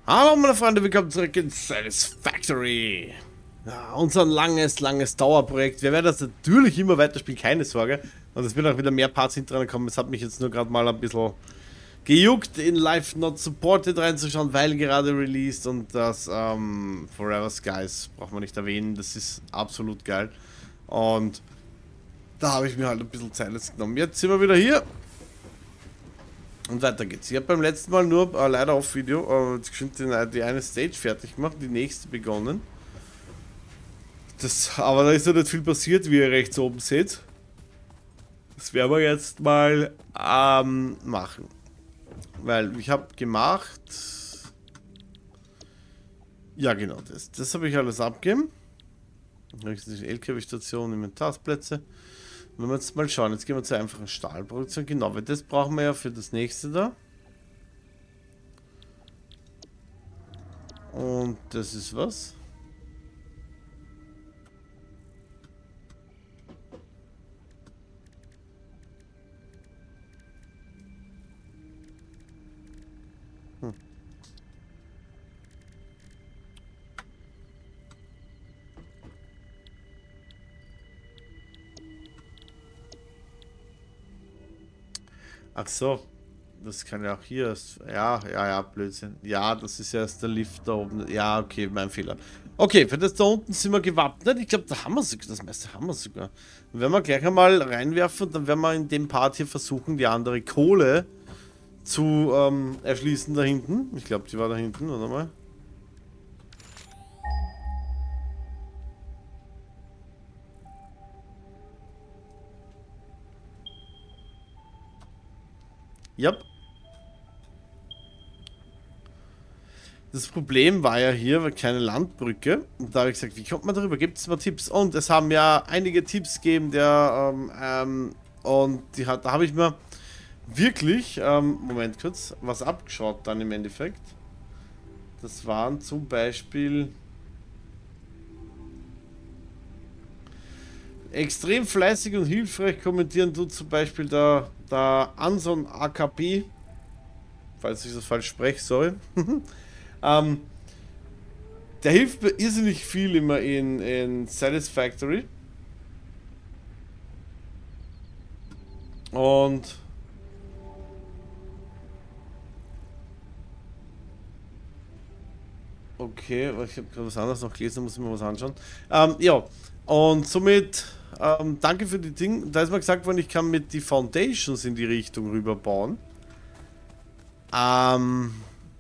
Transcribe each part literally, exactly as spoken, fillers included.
Hallo meine Freunde, willkommen zurück in Satisfactory. Ja, unser langes, langes Dauerprojekt. Wir werden das natürlich immer weiterspielen, keine Sorge. Und es wird auch wieder mehr Parts hinterher kommen. Es hat mich jetzt nur gerade mal ein bisschen gejuckt, in Live Not Supported reinzuschauen, weil gerade released. Und das ähm, Forever Skies braucht man nicht erwähnen. Das ist absolut geil. Und da habe ich mir halt ein bisschen Zeit jetzt genommen. Jetzt sind wir wieder hier. Und weiter geht's. Ich habe beim letzten Mal nur, äh, leider auf Video, äh, die, die eine Stage fertig gemacht, die nächste begonnen. Das, aber da ist ja nicht viel passiert, wie ihr rechts oben seht. Das werden wir jetzt mal ähm, machen. Weil ich habe gemacht... Ja genau, das, das habe ich alles abgegeben. L K W-Station, Inventarsplätze. Wenn wir jetzt mal schauen, jetzt gehen wir zur einfachen Stahlproduktion. Genau, weil das brauchen wir ja für das nächste da. Und das ist was? Hm. Ach so, das kann ja auch hier. Ja, ja, ja, Blödsinn. Ja, das ist ja erst der Lift da oben. Ja, okay, mein Fehler. Okay, für das da unten sind wir gewappnet. Ich glaube, da haben wir sogar, das meiste haben wir sogar. Dann werden wir gleich einmal reinwerfen und dann werden wir in dem Part hier versuchen, die andere Kohle zu ähm, erschließen da hinten. Ich glaube, die war da hinten, oder mal? Ja. Das Problem war ja hier, weil keine Landbrücke. Und da habe ich gesagt, wie kommt man darüber? Gibt es mal Tipps? Und es haben ja einige Tipps gegeben, der, ähm, ähm, und die hat, da habe ich mir wirklich, ähm, Moment kurz, was abgeschaut dann im Endeffekt. Das waren zum Beispiel extrem fleißig und hilfreich kommentieren tut zum Beispiel der, der Anson A K P, falls ich das falsch spreche, sorry. ähm, der hilft mir irrsinnig viel immer in, in Satisfactory. Und okay, ich habe gerade was anderes noch gelesen, muss ich mir was anschauen. Ähm, ja, und somit ähm, danke für die Dinge. Da ist mir gesagt worden, ich kann mit die Foundations in die Richtung rüber bauen. Ähm,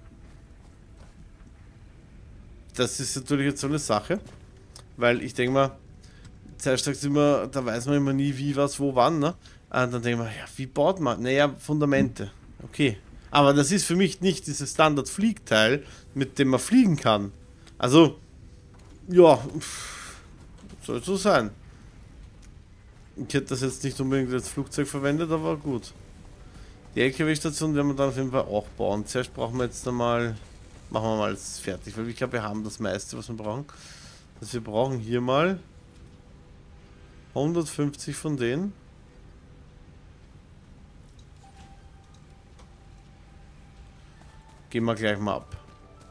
das ist natürlich jetzt so eine Sache, weil ich denke mal, zuerst sagt immer, da weiß man immer nie wie, was, wo, wann, ne? Und dann denke ich mir, ja, wie baut man? Naja, Fundamente. Okay. Aber das ist für mich nicht dieses Standard-Fliegteil, mit dem man fliegen kann. Also, ja, pff, soll so sein. Ich hätte das jetzt nicht unbedingt als Flugzeug verwendet, aber gut. Die L K W-Station werden wir dann auf jeden Fall auch bauen. Zuerst brauchen wir jetzt einmal, machen wir mal alles fertig, weil ich glaube, wir haben das meiste, was wir brauchen. Also wir brauchen hier mal hundertfünfzig von denen. Gehen wir gleich mal ab.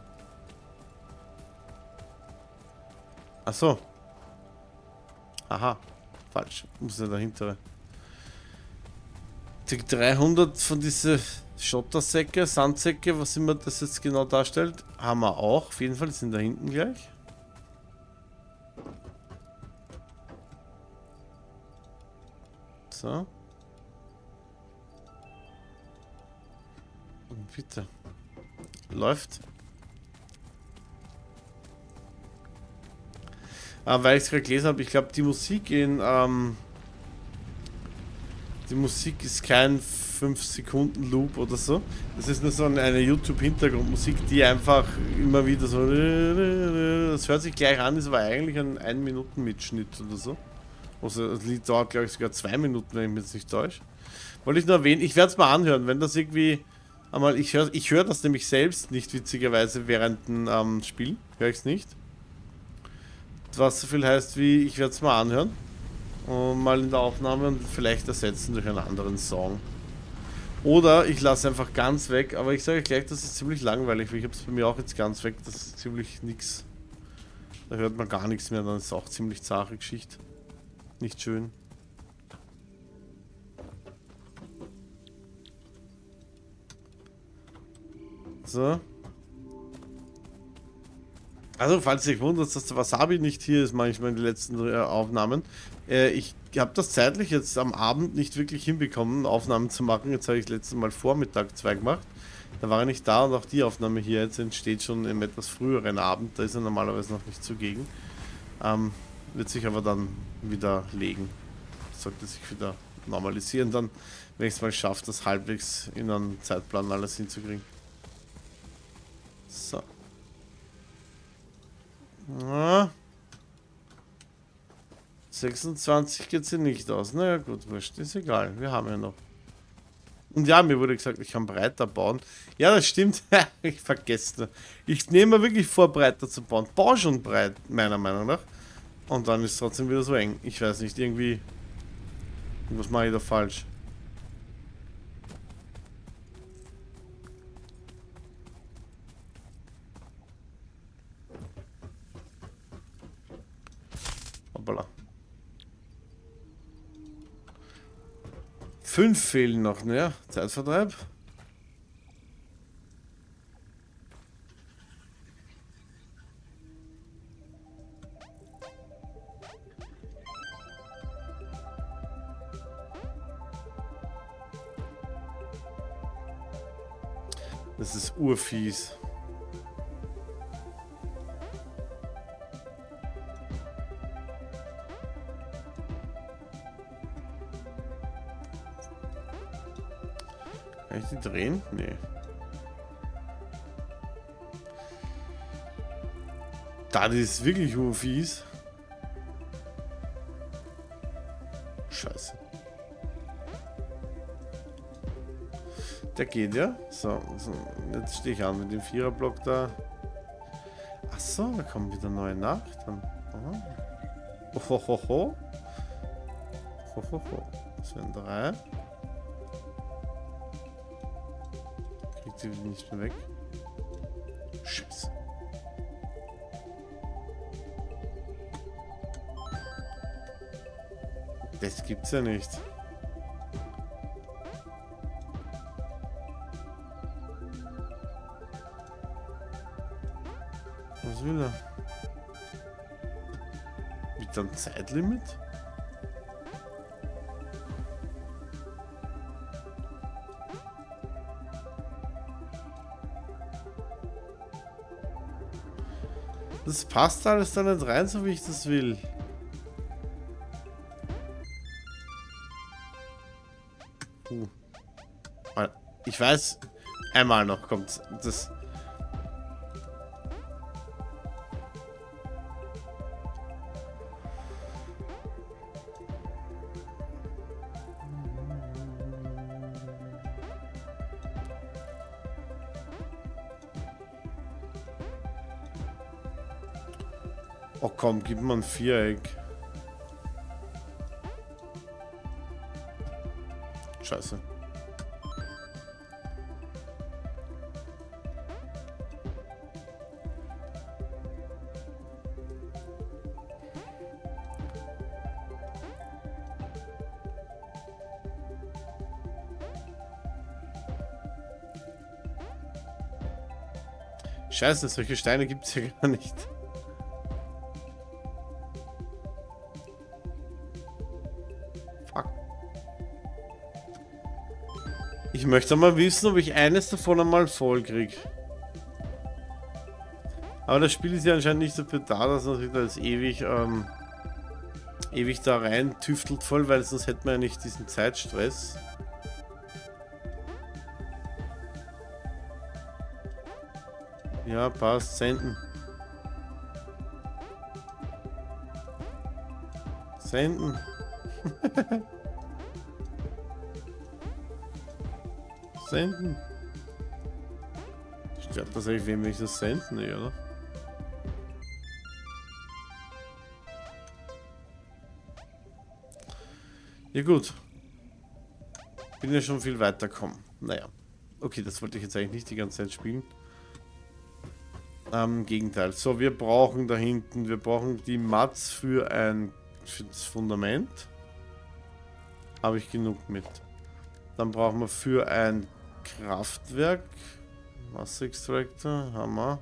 Ach so. Aha. Falsch. Muss ja dahinter. Die dreihundert von diesen Schottersäcke, Sandsäcke, was immer das jetzt genau darstellt, haben wir auch. Auf jeden Fall sind da hinten gleich. So. Und bitte. Läuft. Ah, weil ich es gerade gelesen habe, ich glaube die Musik in ähm, die Musik ist kein fünf Sekunden Loop oder so. Das ist nur so eine, eine YouTube-Hintergrundmusik, die einfach immer wieder so, das hört sich gleich an, ist aber eigentlich ein ein Minuten Mitschnitt oder so. Also das Lied dauert glaube ich sogar zwei Minuten, wenn ich mich jetzt nicht täusche. Wollte ich nur erwähnen, ich werde es mal anhören, wenn das irgendwie einmal, ich höre ich hör das nämlich selbst nicht, witzigerweise, während dem ähm, Spiel, höre ich es nicht. Was so viel heißt wie, ich werde es mal anhören und mal in der Aufnahme und vielleicht ersetzen durch einen anderen Song. Oder ich lasse einfach ganz weg, aber ich sage gleich, das ist ziemlich langweilig, weil ich habe es bei mir auch jetzt ganz weg, das ist ziemlich nix. Da hört man gar nichts mehr, dann ist es auch ziemlich zahre Geschichte. Nicht schön. So. Also, falls ihr euch wundert, dass der Wasabi nicht hier ist, manchmal in den letzten äh, Aufnahmen. Äh, ich habe das zeitlich jetzt am Abend nicht wirklich hinbekommen, Aufnahmen zu machen. Jetzt habe ich letztes Mal Vormittag zwei gemacht. Da war er nicht da und auch die Aufnahme hier jetzt entsteht schon im etwas früheren Abend. Da ist er normalerweise noch nicht zugegen. Ähm, wird sich aber dann wieder legen. Sollte sich wieder normalisieren, dann, wenn ich es mal schaffe, das halbwegs in einen Zeitplan alles hinzukriegen. So. Ja. sechsundzwanzig geht sie nicht aus. Naja, gut, wurscht. Ist egal. Wir haben ja noch. Und ja, mir wurde gesagt, ich kann breiter bauen. Ja, das stimmt. Ich vergesse. Ich nehme mir wirklich vor, breiter zu bauen. Bau schon breit, meiner Meinung nach. Und dann ist es trotzdem wieder so eng. Ich weiß nicht, irgendwie. Was mache ich da falsch? Hoppala. Fünf fehlen noch, ne? Zeitvertreib. Das ist urfies. Kann ich die drehen? Nee. Das ist wirklich urfies. Scheiße. Der geht ja. So, so. Jetzt stehe ich an mit dem Viererblock da. Ach so, da kommen wieder neue nach. Dann. Oh. Ho, ho, ho. Ho, ho, ho. Das wären drei. Kriegt sie nicht mehr weg. Scheiße. Das gibt's ja nicht. Was will er? Mit einem Zeitlimit? Das passt alles da nicht rein, so wie ich das will. Uh. Ich weiß, einmal noch kommt das. Oh komm, gib mir ein Viereck. Scheiße. Scheiße, solche Steine gibt es ja gar nicht. Ich möchte mal wissen, ob ich eines davon einmal voll kriege. Aber das Spiel ist ja anscheinend nicht dafür da, dass man sich da jetzt ewig, ähm, ewig da rein tüftelt voll, weil sonst hätten wir ja nicht diesen Zeitstress. Ja, passt. Senden. Senden. Senden. Stört das eigentlich wem, wenn ich das senden, nee, oder? Ja gut. Bin ja schon viel weiter gekommen. Naja. Okay, das wollte ich jetzt eigentlich nicht die ganze Zeit spielen. Ähm, Im Gegenteil. So, wir brauchen da hinten, wir brauchen die Mats für ein für das Fundament. Habe ich genug mit. Dann brauchen wir für ein Kraftwerk Masse-Extractor, Hammer.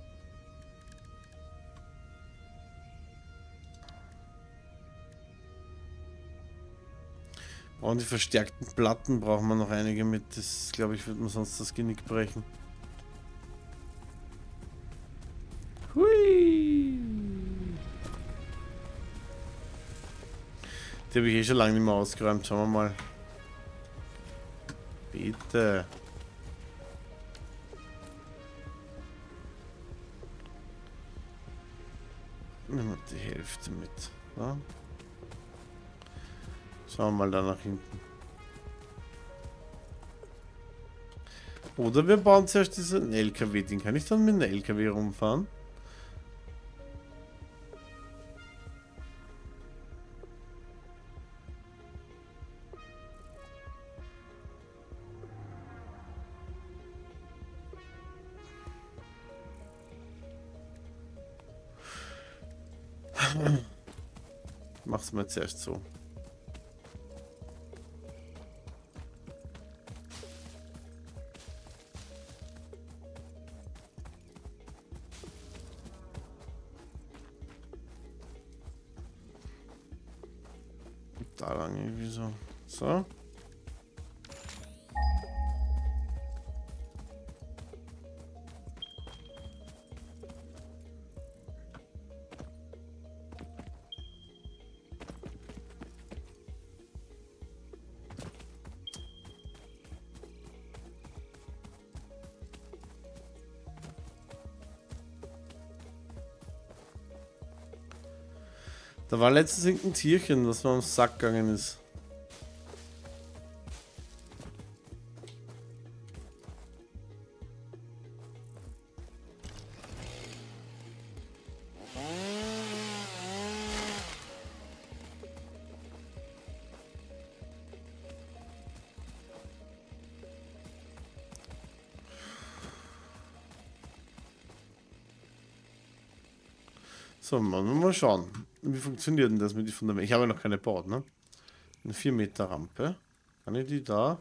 Und die verstärkten Platten brauchen wir noch einige mit. Das, glaube ich, wird man sonst das Genick brechen. Hui! Die habe ich eh schon lange nicht mehr ausgeräumt. Schauen wir mal. Bitte. Nehmen wir die Hälfte mit. Ja? Schauen wir mal da nach hinten. Oder wir bauen zuerst diesen L K W. Den kann ich dann mit einem L K W rumfahren. Mach's mal zuerst so. Da lang irgendwie so. So. Da war letztens irgendein Tierchen, das mal am Sack gegangen ist. So, mal schauen. Wie funktioniert denn das mit den Fundamenten? Ich habe ja noch keine gebaut, ne? Eine vier Meter Rampe. Kann ich die da?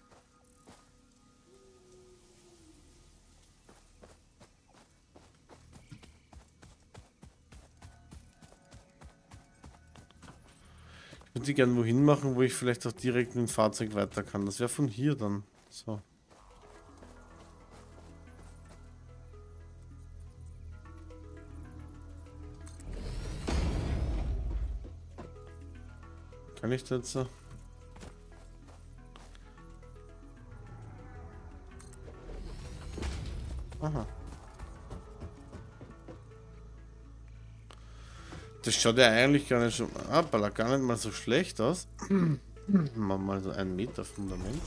Ich würde die gerne wohin machen, wo ich vielleicht auch direkt mit dem Fahrzeug weiter kann. Das wäre von hier dann. So. Kann ich das so? Aha. Das schaut ja eigentlich gar nicht, schon, ah, gar nicht mal so schlecht aus. Machen wir mal so ein Meter Fundament.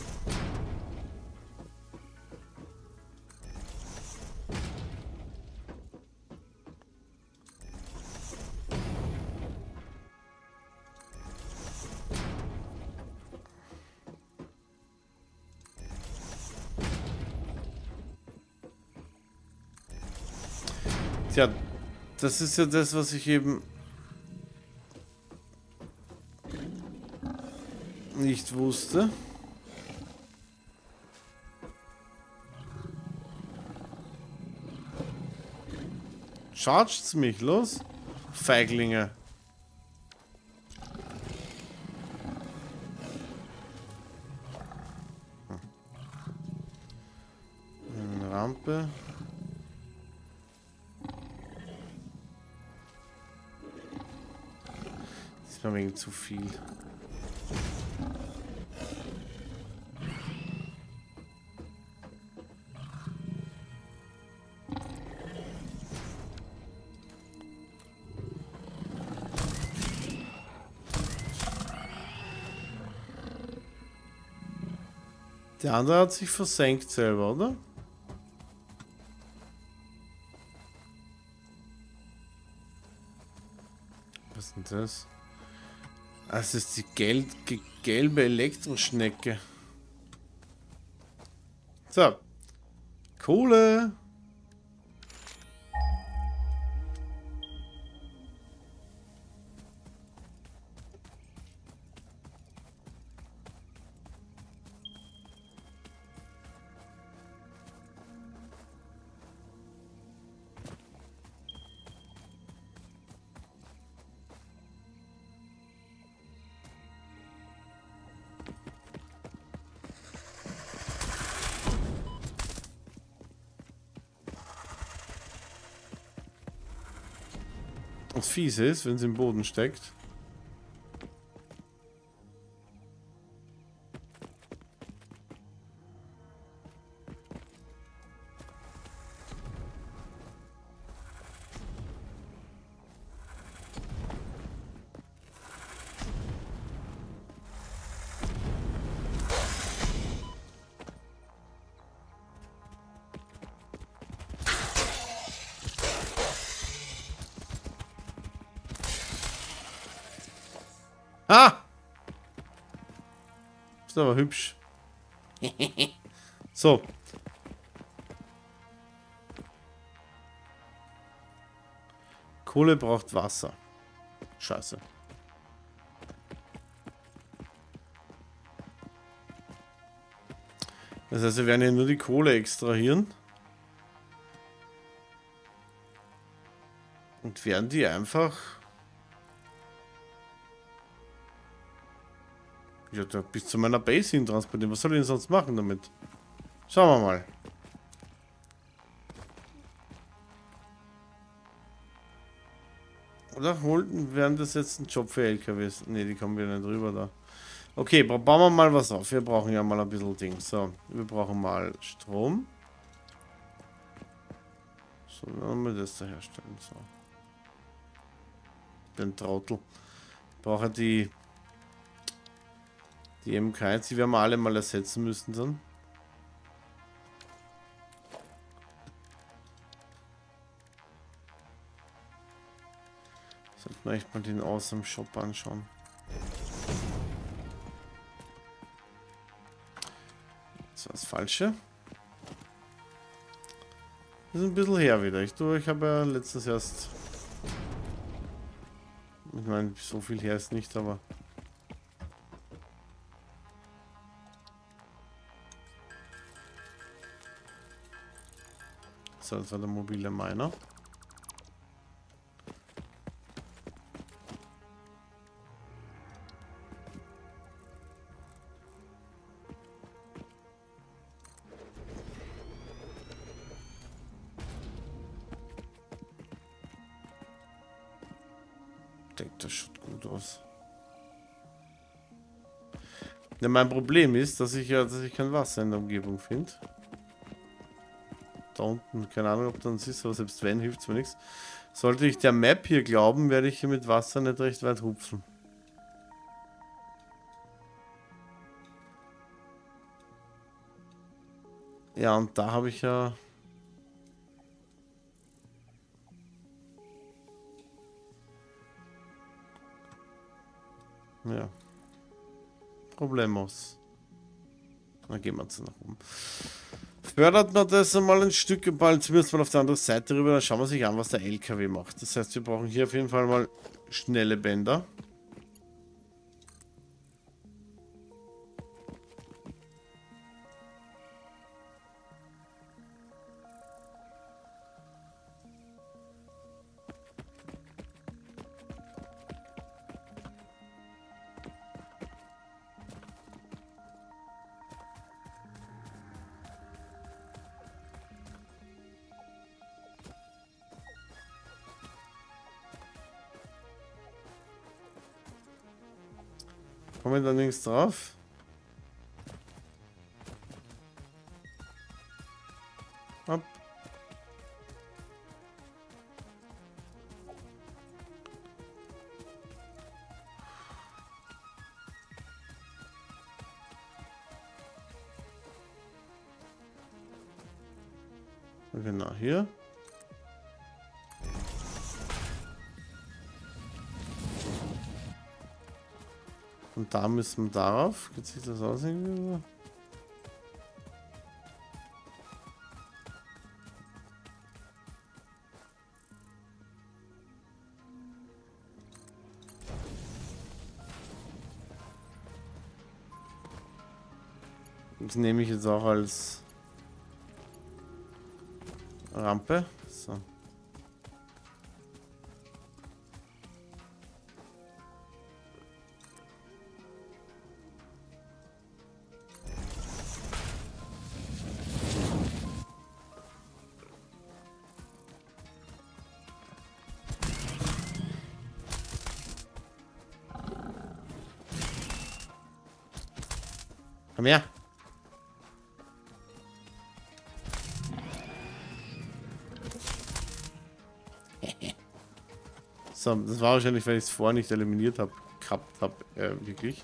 Tja, das ist ja das, was ich eben nicht wusste. Chargt's mich los? Feiglinge. Eine Rampe. Das ist mir wegen zu viel. Der andere hat sich versenkt selber, oder? Was ist denn das? Ah, es ist die gel gelbe Elektroschnecke. So. Kohle. Was fies ist, wenn sie im Boden steckt. Ah! Ist aber hübsch. So. Kohle braucht Wasser. Scheiße. Das heißt, wir werden hier nur die Kohle extrahieren. Und werden die einfach... Ja, da bis zu meiner Base hin transportieren. Was soll ich denn sonst machen damit? Schauen wir mal. Oder holten wären das jetzt ein Job für L K Ws? Ne, die kommen wir nicht rüber da. Okay, bauen wir mal was auf. Wir brauchen ja mal ein bisschen Ding. So, wir brauchen mal Strom. So, dann wir das da herstellen. So. Den Trottel. Ich brauche die... Die M K eins, die werden wir alle mal ersetzen müssen dann. Sollten wir echt mal den aus dem Shop anschauen. Das war das Falsche. Das ist ein bisschen her wieder. Ich tue, ich habe ja letztens erst... Ich meine, so viel her ist nicht, aber... So, das war der mobile Miner. Ich denke, das schaut gut aus. Ja, mein Problem ist, dass ich ja, dass ich kein Wasser in der Umgebung finde. Da unten, keine Ahnung, ob das ist, aber selbst wenn, hilft es mir nichts. Sollte ich der Map hier glauben, werde ich hier mit Wasser nicht recht weit hupfen. Ja, und da habe ich ja... Ja. Problemos. Dann gehen wir jetzt nach oben. Fördert man das einmal ein Stück, bald zumindest mal auf der anderen Seite rüber, dann schauen wir sich an, was der L K W macht. Das heißt, wir brauchen hier auf jeden Fall mal schnelle Bänder. Kommen wir da links drauf? Hopp. Genau hier. Und da müssen wir darauf. Geht sich das aus irgendwie? Das nehme ich jetzt auch als Rampe. So. Komm her. So, das war wahrscheinlich, weil ich es vorher nicht eliminiert habe, gehabt habe, äh, wirklich.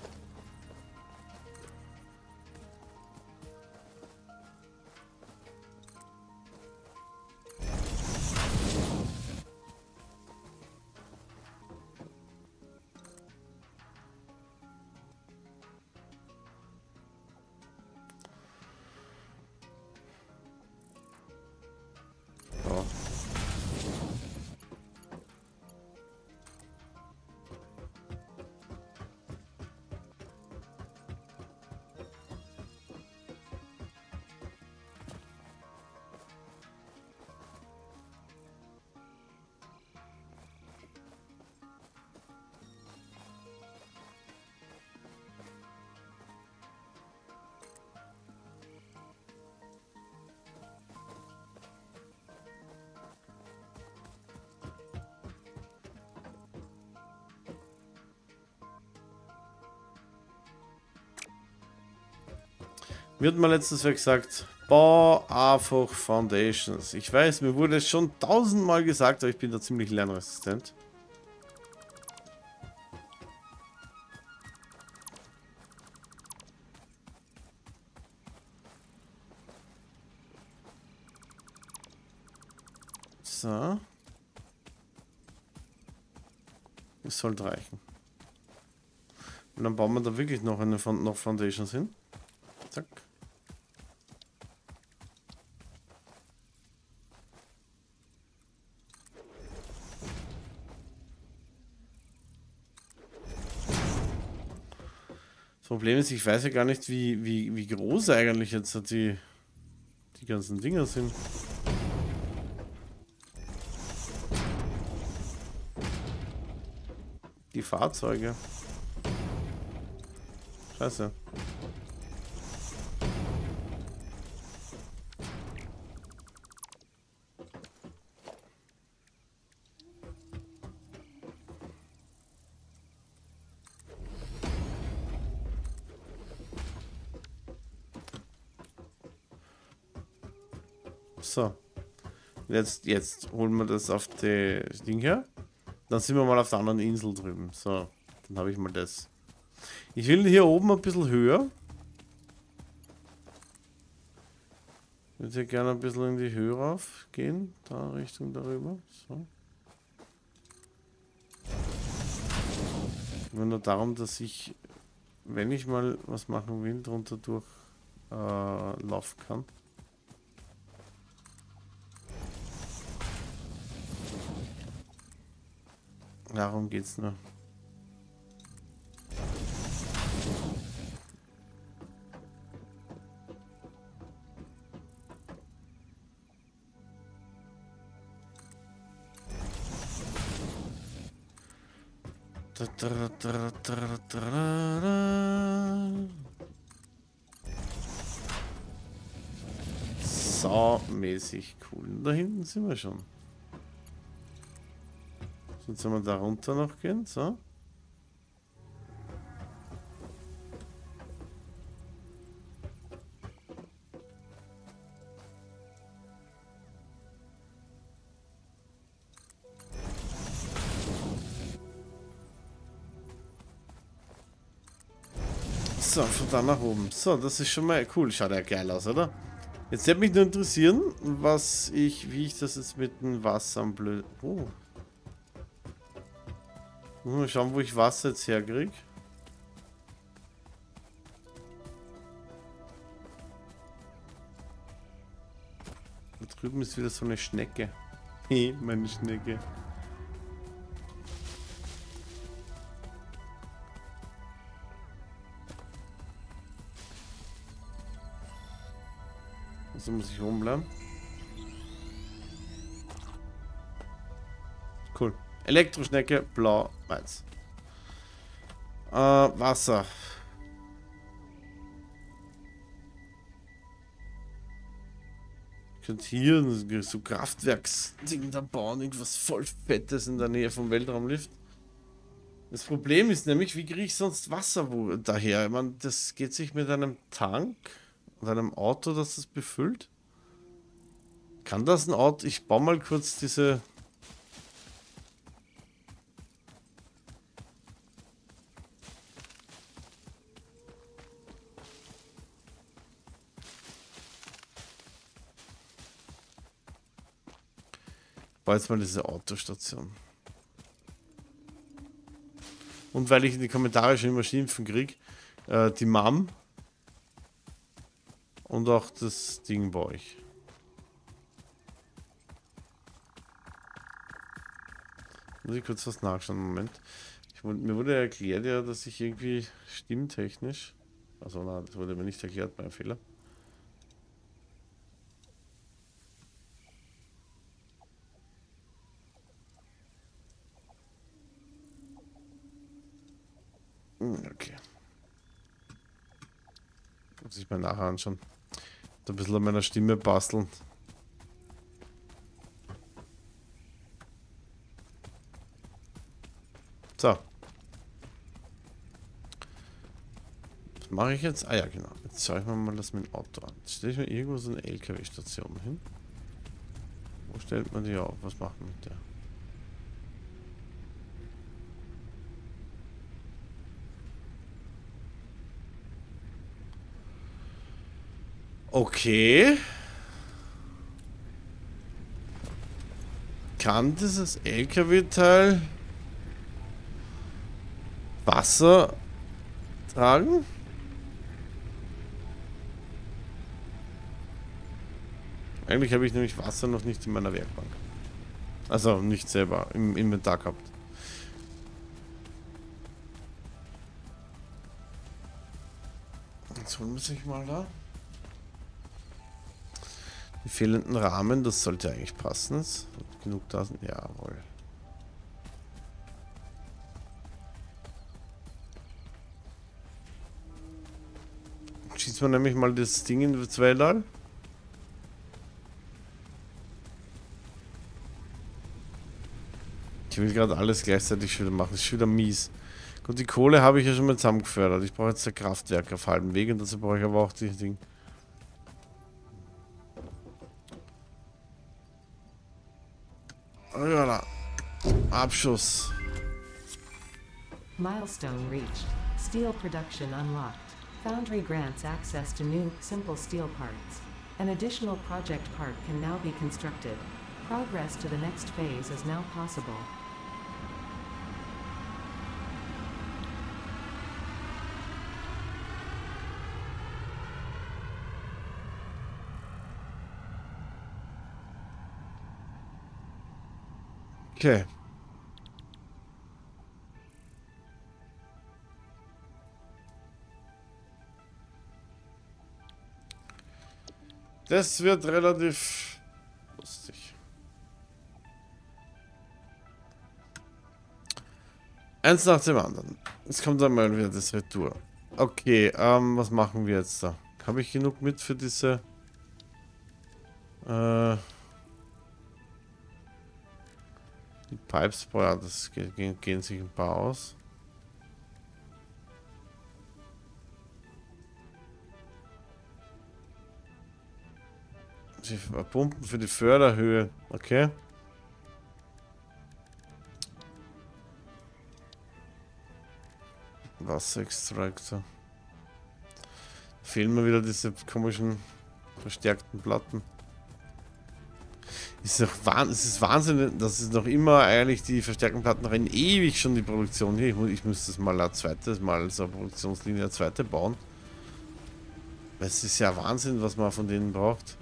So. Mir hat mal letztens wer gesagt, bau einfach Foundations. Ich weiß, mir wurde es schon tausendmal gesagt, aber ich bin da ziemlich lernresistent. So. Es sollte reichen. Und dann bauen wir da wirklich noch eine noch Foundations hin. Zack. Das Problem ist, ich weiß ja gar nicht, wie, wie, wie groß eigentlich jetzt die, die ganzen Dinger sind. Die Fahrzeuge. Scheiße. So. Jetzt, jetzt holen wir das auf das Ding her. Dann sind wir mal auf der anderen Insel drüben. So, dann habe ich mal das. Ich will hier oben ein bisschen höher. Ich würde hier gerne ein bisschen in die Höhe rauf gehen. Da Richtung darüber. So. Nur nur darum, dass ich, wenn ich mal was machen will, drunter durch äh, laufen kann. Darum geht's nur. Saumäßig cool. Da hinten sind wir schon. So, jetzt sollen wir da runter noch gehen. So. So, von da nach oben. So, das ist schon mal cool. Schaut ja geil aus, oder? Jetzt würde mich nur interessieren, was ich, wie ich das jetzt mit dem Wasser am blöd. Oh. Mal schauen, wo ich Wasser jetzt herkriege. Da drüben ist wieder so eine Schnecke. Hey, meine Schnecke. Also muss ich rumbleiben. Cool. Elektroschnecke, blau, weiß. Äh, Wasser. Ich könnte hier so Kraftwerksding da bauen, irgendwas voll Fettes in der Nähe vom Weltraumlift. Das Problem ist nämlich, wie kriege ich sonst Wasser wo daher? Ich meine, das geht sich mit einem Tank und einem Auto, das das befüllt. Kann das ein Auto? Ich baue mal kurz diese... Ich baue jetzt mal diese Autostation. Und weil ich in die Kommentare schon immer schimpfen kriege, äh, die Mom und auch das Ding bei euch. Muss ich kurz was nachschauen, Moment. Ich, mir wurde erklärt, ja, dass ich irgendwie stimmtechnisch... Also nein, das wurde mir nicht erklärt, mein Fehler. Okay. Muss ich mal nachher anschauen. Da ein bisschen an meiner Stimme basteln. So. Was mache ich jetzt? Ah ja, genau. Jetzt schaue ich mir mal das mit dem Auto an. Jetzt stelle ich mir irgendwo so eine L K W-Station hin. Wo stellt man die auf? Was macht man mit der? Okay. Kann dieses L K W-Teil Wasser tragen? Eigentlich habe ich nämlich Wasser noch nicht in meiner Werkbank. Also nicht selber im Inventar gehabt. Jetzt holen wir sich mal da. Die fehlenden Rahmen, das sollte eigentlich passen. Ist genug da sind. Jawohl. Schießt man nämlich mal das Ding in das Weltall. Ich will gerade alles gleichzeitig schon wieder machen. Das ist schon wieder mies. Gut, die Kohle habe ich ja schon mal zusammengefördert. Ich brauche jetzt ein Kraftwerk auf halbem Weg und dazu brauche ich aber auch die Ding. Oh ja, Abschuss. Milestone reached. Steel production unlocked. Foundry grants access to new, simple steel parts. An additional project part can now be constructed. Progress to the next phase is now possible. Okay. Das wird relativ lustig. Eins nach dem anderen. Jetzt kommt dann mal wieder das Retour. Okay, ähm, was machen wir jetzt da? Habe ich genug mit für diese... Äh... Die Pipes, boah, das gehen, gehen sich ein paar aus. Die Pumpen für die Förderhöhe, okay. Wasserextraktor. Fehlen mir wieder diese komischen verstärkten Platten. Ist doch Wahnsinn, es ist Wahnsinn, dass es noch immer eigentlich die verstärkten Platten rein ewig schon die Produktion hier. Ich, muss, ich müsste das mal ein zweites Mal so eine Produktionslinie eine zweite bauen. Es ist ja Wahnsinn, was man von denen braucht.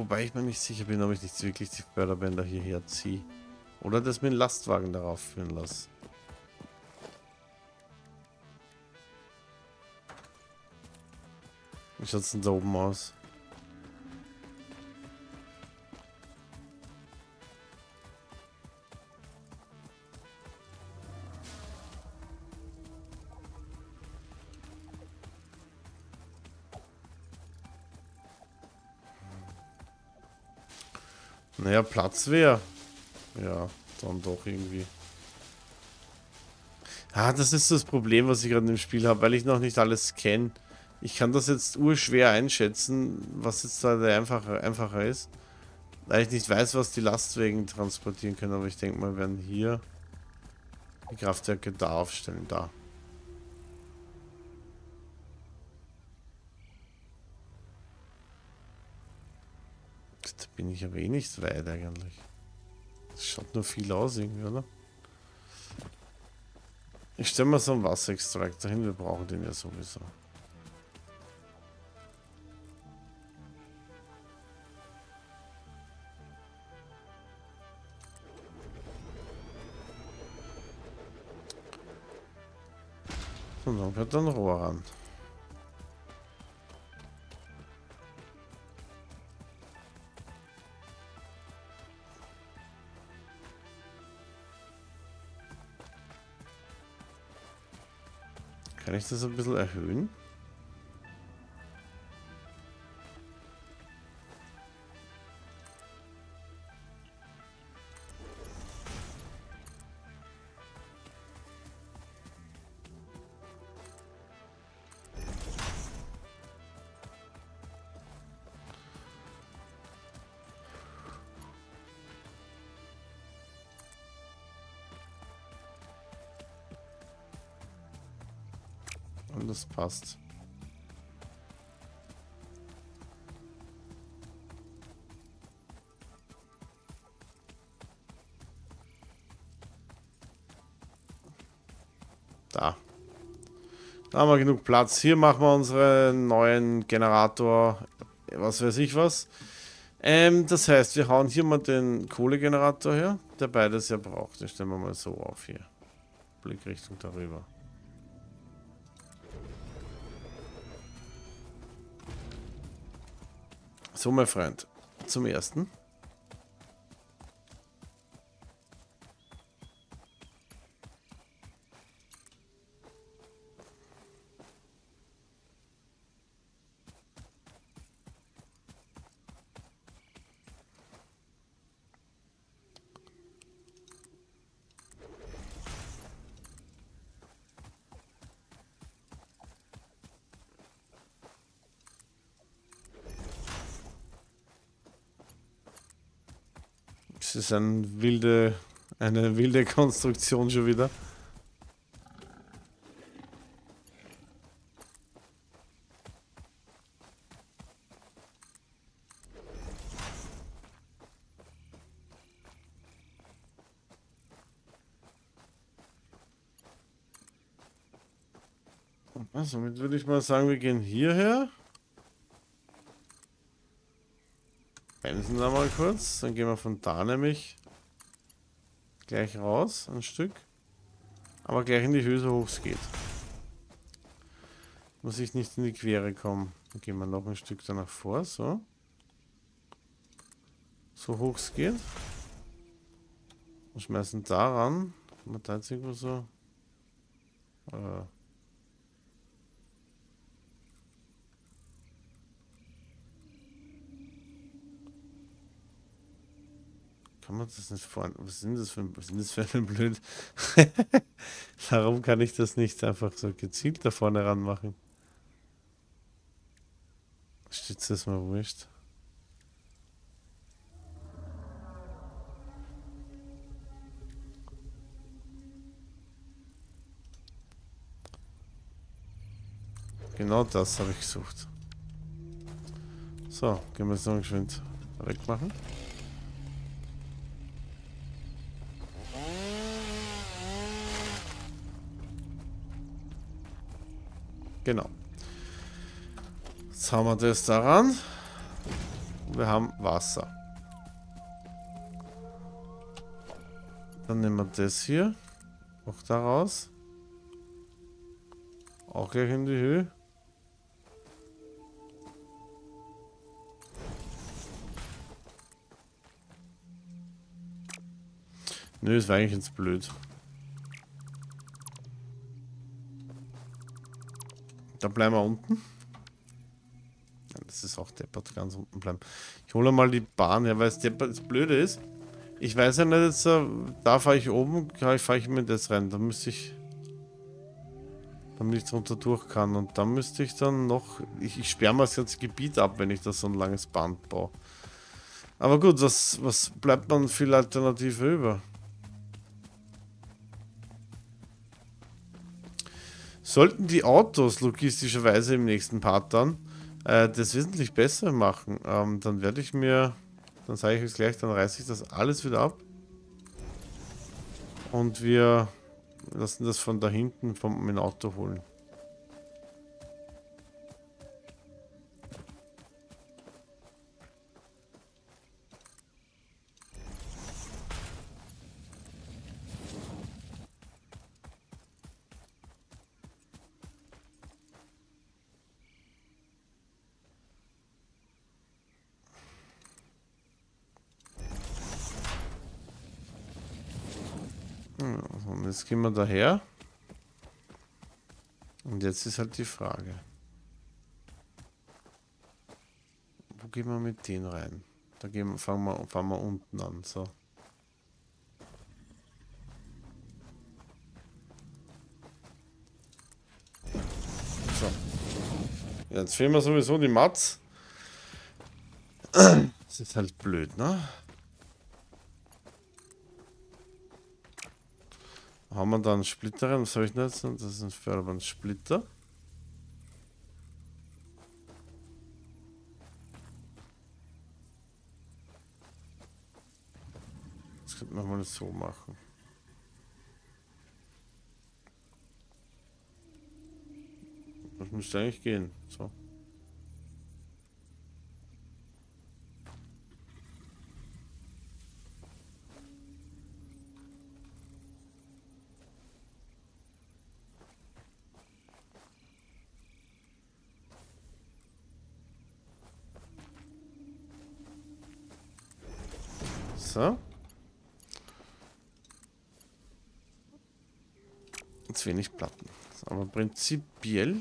wobei ich mir nicht sicher bin, ob ich nicht wirklich die Förderbänder hierher ziehe. Oder das mit dem Lastwagen darauf führen lasse. Wie schaut es denn da oben aus? Naja, Platz wäre. Ja, dann doch irgendwie. Ah, das ist das Problem, was ich gerade im Spiel habe, weil ich noch nicht alles kenne. Ich kann das jetzt urschwer einschätzen, was jetzt da der einfacher, einfacher ist. Weil ich nicht weiß, was die Lastwagen transportieren können, aber ich denke mal, wir werden hier die Kraftwerke da aufstellen, da. Da bin ich aber eh nicht weit eigentlich. Das schaut nur viel aus irgendwie, oder? Ich stelle mal so einen Wasserextrakt dahin, wir brauchen den ja sowieso. Und dann wird dann Rohr ran. Kann ich das ein bisschen erhöhen? Und das passt. Da. Da haben wir genug Platz. Hier machen wir unseren neuen Generator. Was weiß ich was. Ähm, das heißt, wir hauen hier mal den Kohlegenerator her, der beides ja braucht. Den stellen wir mal so auf hier. Blickrichtung darüber. So, mein Freund, zum ersten. Es ist ein wilde, eine wilde Konstruktion schon wieder. Somit würde ich mal sagen, wir gehen hierher. Bremsen da mal kurz, dann gehen wir von da nämlich gleich raus, ein Stück. Aber gleich in die Höhe, so hoch es geht. Muss ich nicht in die Quere kommen. Dann gehen wir noch ein Stück danach vor, so. So hoch es geht. Und schmeißen da ran. Haben wir da jetzt irgendwo so... Äh, Kann man das nicht vorne? Was sind das für, was sind das für ein blöd? Warum kann ich das nicht einfach so gezielt da vorne ran machen? Steht das mal wurscht. Genau das habe ich gesucht. So, können wir es noch geschwind wegmachen. Genau. Jetzt haben wir das daran. Wir haben Wasser. Dann nehmen wir das hier. Auch daraus. Auch gleich in die Höhe. Nö, ist eigentlich jetzt blöd. Da bleiben wir unten. Das ist auch deppert, ganz unten bleiben. Ich hole mal die Bahn her, weil es deppert das Blöde ist. Ich weiß ja nicht, jetzt, da fahre ich oben, fahre ich mir das rein. Da müsste ich, damit ich drunter durch kann. Und dann müsste ich dann noch, ich, ich sperre mal das ganze Gebiet ab, wenn ich da so ein langes Band baue. Aber gut, was, was bleibt man viel Alternative über? Sollten die Autos logistischerweise im nächsten Part dann äh, das wesentlich besser machen, ähm, dann werde ich mir, dann sage ich es gleich, dann reiße ich das alles wieder ab. Und wir lassen das von da hinten vom mein Auto holen. Und jetzt gehen wir daher. Und jetzt ist halt die Frage. Wo gehen wir mit denen rein? Da gehen, fangen, wir, fangen wir unten an. So. So. Jetzt fehlen wir sowieso die Mats. Das ist halt blöd, ne? Haben wir da einen Splitter rein? Was soll ich denn jetzt? Das ist ein Förderband-Splitter. Das könnte man mal so machen. Das müsste eigentlich gehen. So. So. Jetzt wenig Platten. Aber prinzipiell.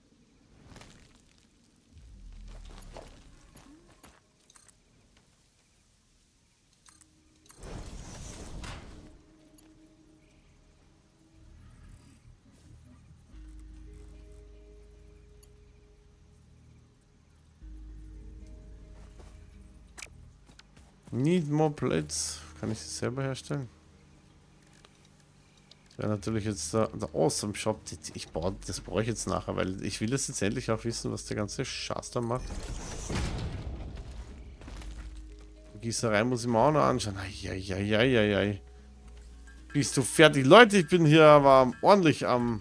Need more plates. Kann ich das selber herstellen? Das wäre natürlich jetzt der, der Awesome Shop. Ich baue, das brauche ich jetzt nachher, weil ich will jetzt endlich auch wissen, was der ganze Schatz da macht. Die Gießerei muss ich mir auch noch anschauen. Eieieiei. Bist du fertig? Leute, ich bin hier aber ordentlich am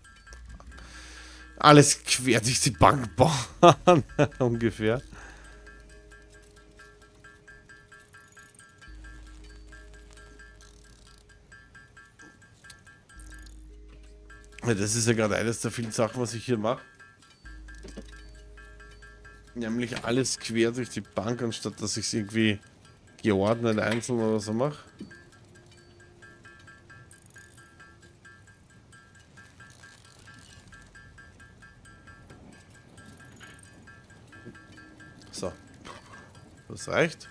alles quer durch die Bank bauen. Ungefähr. Ja, das ist ja gerade eines der vielen Sachen, was ich hier mache. Nämlich alles quer durch die Bank, anstatt dass ich es irgendwie geordnet einzeln oder so mache. So. Das reicht.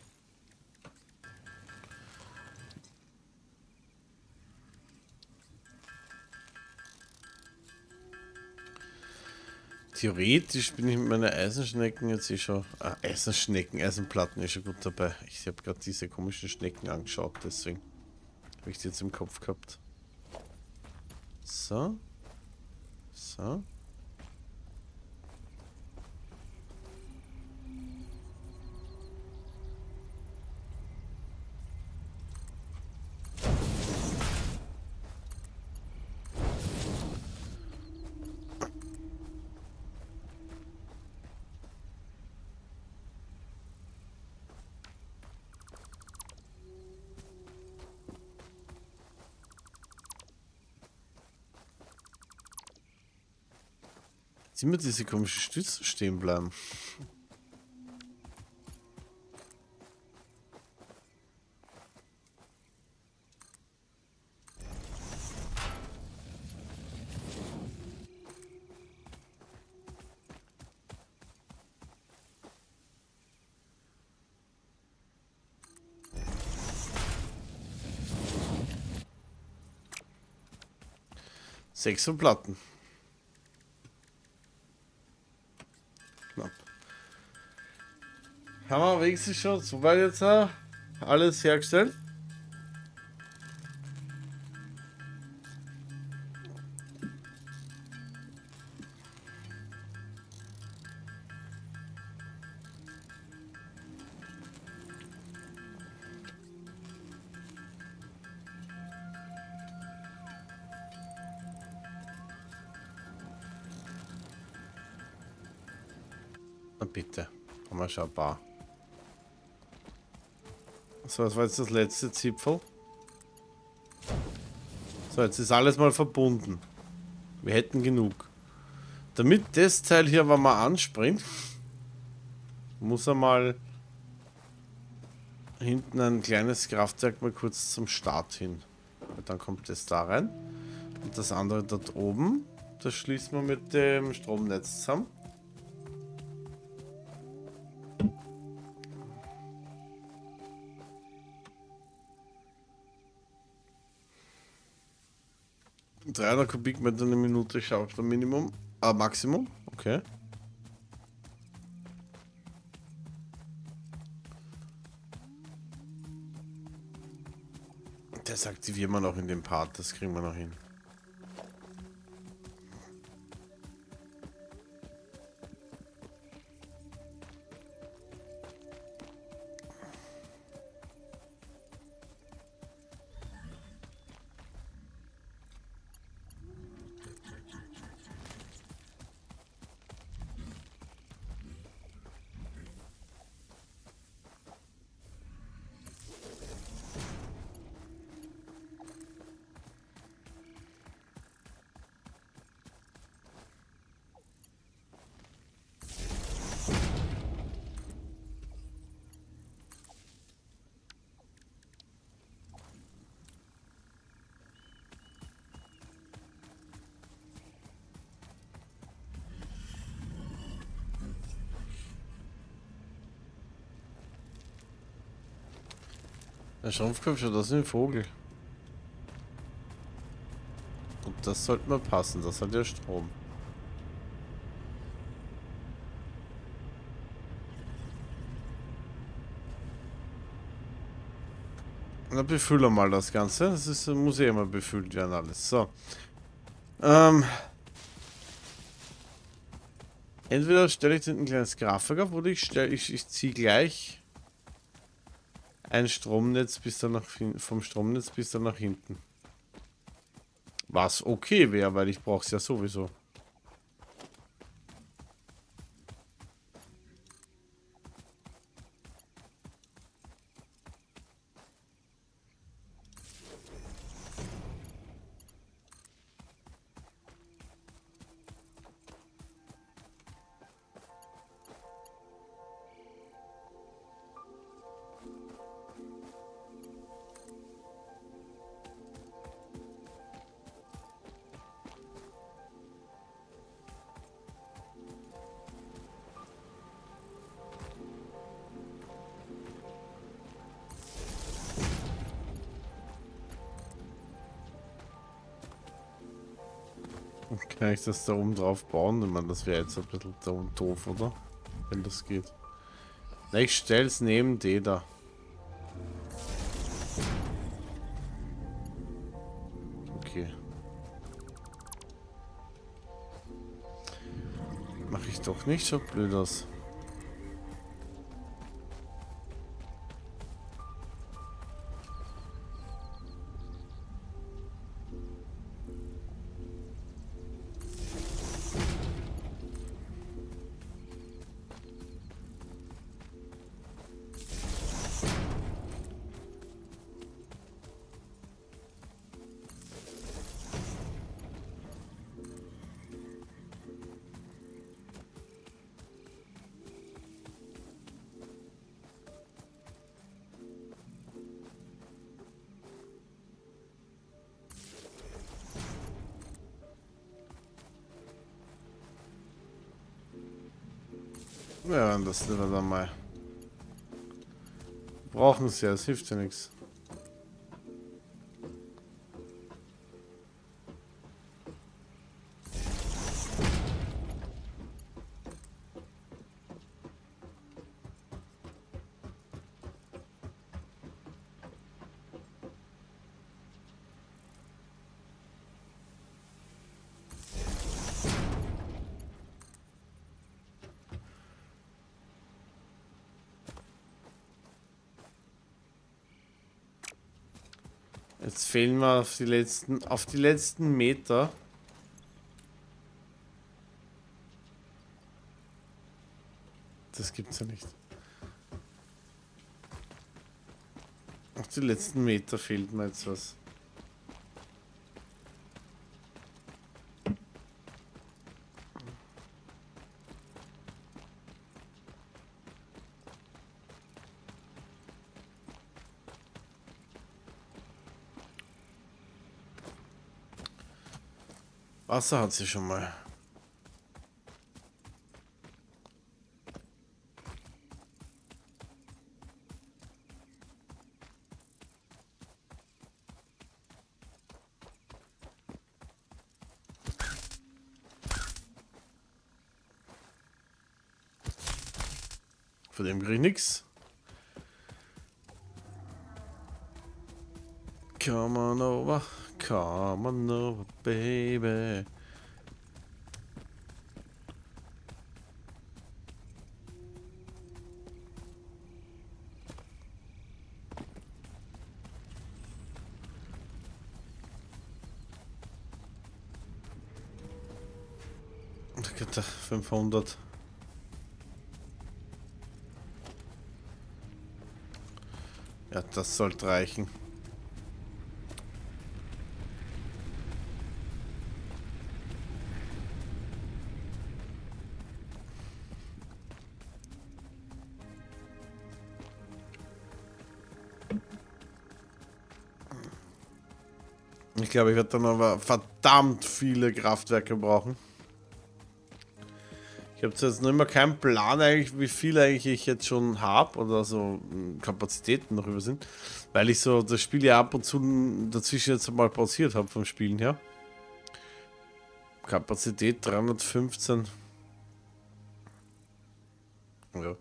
Theoretisch bin ich mit meinen Eisenschnecken jetzt eh schon. Ah, Eisenschnecken, Eisenplatten ist schon gut dabei. Ich habe gerade diese komischen Schnecken angeschaut, deswegen habe ich die jetzt im Kopf gehabt. So. So. immer diese komischen Stützen stehen bleiben. Sechs und Platten. Knapp. Haben wir wenigstens schon soweit jetzt uh, alles hergestellt? Na bitte, haben wir schon ein paar. So, das war jetzt das letzte Zipfel. So, jetzt ist alles mal verbunden. Wir hätten genug. Damit das Teil hier, wenn man anspringt, muss er mal hinten ein kleines Kraftwerk mal kurz zum Start hin. Dann kommt das da rein. Und das andere dort oben, das schließen wir mit dem Stromnetz zusammen. dreihundert Kubikmeter eine Minute schafft am Minimum, ah, Maximum, okay. Das aktivieren wir noch in dem Part, das kriegen wir noch hin. Der Schrumpfkopf, das ist ein Vogel. Und das sollte mal passen, das hat ja Strom. Na, befülle mal das Ganze. Das ist, muss ja immer befüllt werden alles. So. Ähm. Entweder stelle ich ein kleines Grafik auf oder ich stelle ich, ich ziehe gleich ein Stromnetz bis dann nach vom Stromnetz bis dann nach hinten. Was okay wäre, weil ich brauche es ja sowieso. Kann ich das da oben drauf bauen? Ich meine, das wäre jetzt ein bisschen doof, oder? Wenn das geht. Na, ich stell's neben die da. Okay. Mache ich doch nicht so blöd aus. Ja, das lieber dann mal. Brauchen sie ja, es hilft ja nichts. Jetzt fehlen wir auf die letzten, auf die letzten Meter. Das gibt's ja nicht. Auf die letzten Meter fehlt mir jetzt was. Wasser hat sie schon mal. Von dem krieg ich nix. Come on over, come on over, baby. Da geht er fünfhundert. Ja, das sollte reichen. Ich glaube, ich werde dann aber verdammt viele Kraftwerke brauchen. Ich habe jetzt noch immer keinen Plan eigentlich, wie viel eigentlich ich jetzt schon habe oder so Kapazitäten noch über sind, weil ich so das Spiel ja ab und zu dazwischen jetzt mal pausiert habe vom Spielen her. Kapazität dreihundertfünfzehn. Ja.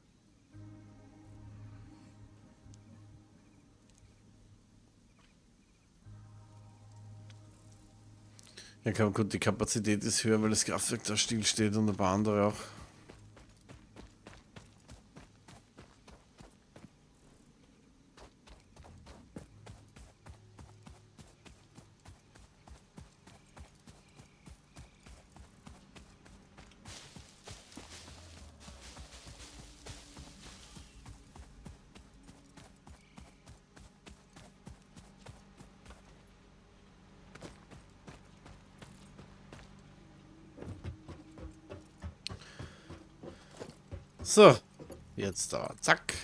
Ja, gut, die Kapazität ist höher, weil das Kraftwerk da still steht und ein paar andere auch. So, jetzt da, zack.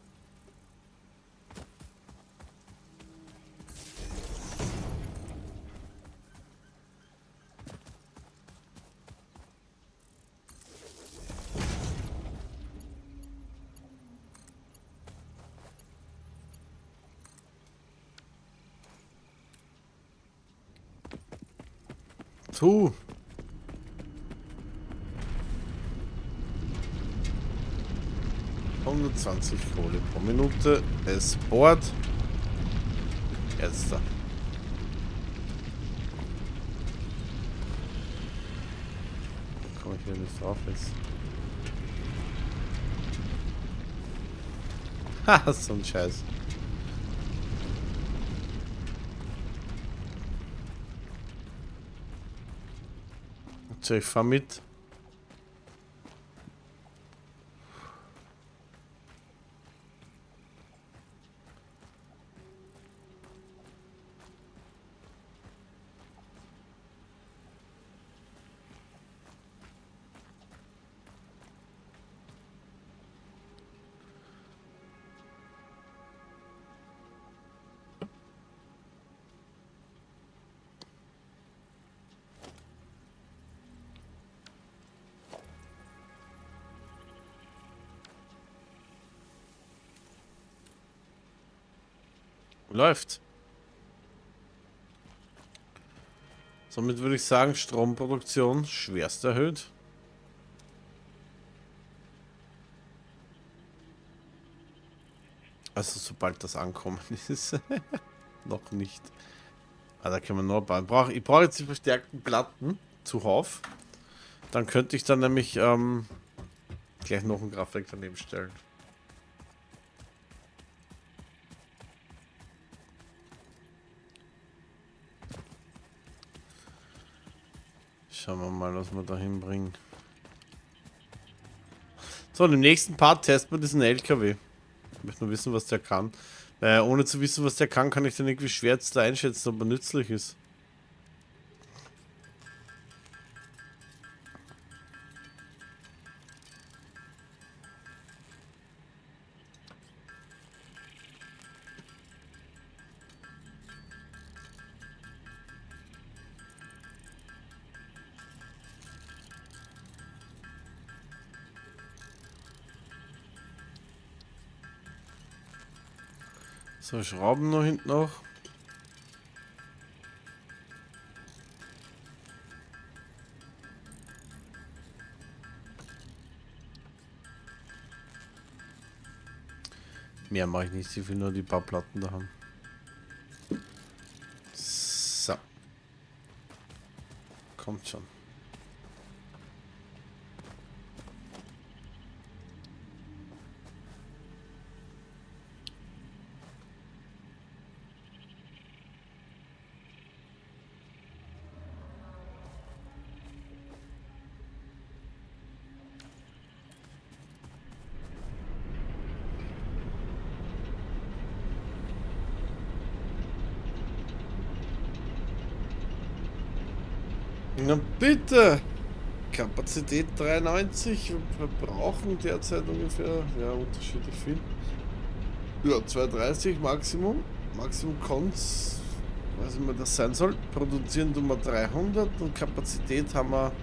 Tu. hundertzwanzig Kohle pro Minute. Es bohrt. Jetzt da. Komme ich wieder nicht drauf jetzt. Haha, so ein Scheiß. So, ich fahr mit. Läuft. Somit würde ich sagen, Stromproduktion schwerst erhöht. Also sobald das ankommen ist. Noch nicht. Ah, da können wir nur bauen. Brauch, ich brauche jetzt die verstärkten Platten zuhauf. Dann könnte ich dann nämlich ähm, gleich noch ein Kraftwerk daneben stellen. Schauen wir mal, was wir da hinbringen. So, und im nächsten Part testen wir diesen L K W. Ich möchte nur wissen, was der kann. Äh, ohne zu wissen, was der kann, kann ich dann irgendwie schwer jetzt da einschätzen, ob er nützlich ist. So, Schrauben noch hinten noch. Mehr mache ich nicht, ich will nur die paar Platten da haben. So. Kommt schon. Na bitte! Kapazität dreiundneunzig und wir brauchen derzeit ungefähr, ja, unterschiedlich viel. Ja, zweihundertdreißig Maximum. Maximum Cons, weiß nicht mehr, das sein soll. Produzieren tun wir dreihundert und Kapazität haben wir.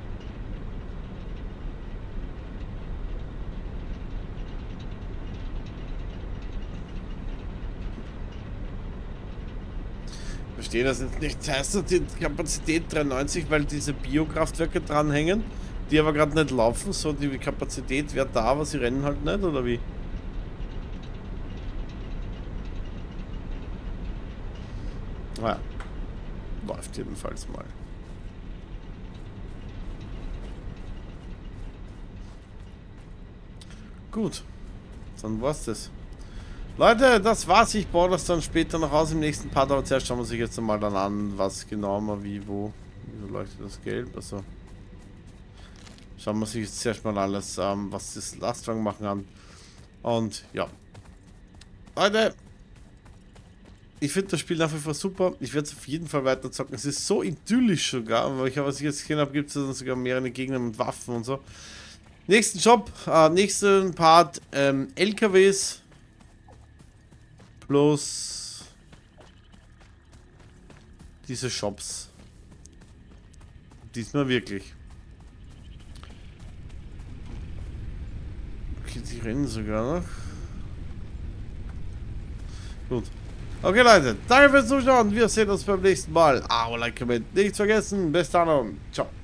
Verstehe das jetzt nicht. Das heißt, die Kapazität dreiundneunzig, weil diese Biokraftwerke dranhängen, die aber gerade nicht laufen. So, die Kapazität wäre da, aber sie rennen halt nicht, oder wie? Naja, läuft jedenfalls mal. Gut, dann war's das. Leute, das war's. Ich baue das dann später noch aus im nächsten Part, aber zuerst schauen wir sich jetzt mal dann an, was genau mal wie, wo. Wieso leuchtet das gelb? Also schauen wir sich jetzt zuerst mal alles, ähm, was das Lastwagen machen kann. Und ja. Leute, ich finde das Spiel nach wie vor super. Ich werde es auf jeden Fall weiter zocken. Es ist so idyllisch sogar, weil ich, was ich jetzt gesehen habe, gibt es dann sogar mehrere Gegner mit Waffen und so. Nächsten Job, äh, nächsten Part, ähm, L K Ws. Plus diese Shops. Diesmal wirklich. Okay, die rennen sogar noch. Gut. Okay, Leute. Danke fürs Zuschauen. Wir sehen uns beim nächsten Mal. Abo, Like, Comment. Nichts vergessen. Bis dann und ciao.